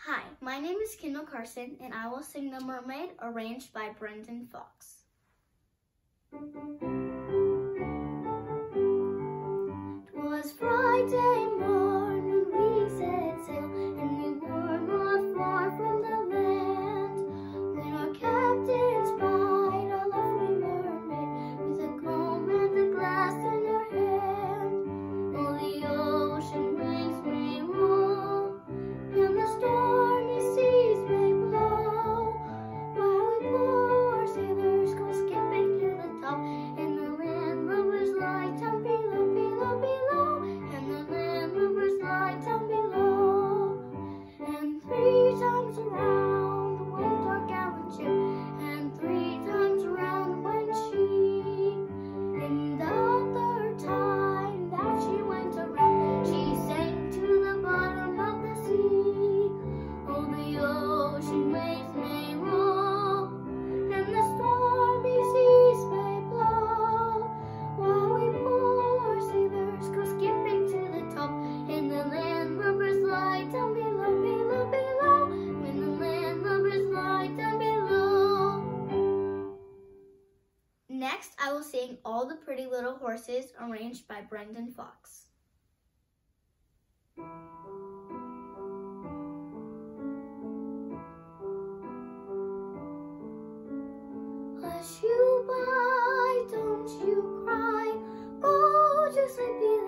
Hi, my name is Kyndall Carson, and I will sing The Mermaid, arranged by Brendan Fox. Twas Friday morn when we set sail, and we were not far from the land, when our captain spied a lovely mermaid, with a comb and a glass in her hand. Oh, the ocean waves may roll, and the stormy seas may blow, while we poor sailors go skipping to the top, and the landlubbers lie down below, below, below, and the landlubbers lie down below. And 3 times around went our gallant ship, and 3 times around went she, and the 3rd time that she went around, she sank to the bottom of the sea. Oh, the ocean waves may roll, and the stormy seas may blow, while we poor sailors go skipping to the top, and the landlubbers lie down below, below, below, when the landlubbers lie down below. Next, I will sing All the Pretty Little Horses, arranged by Brendan Fox. Hush you by, don't you cry, go to sleep.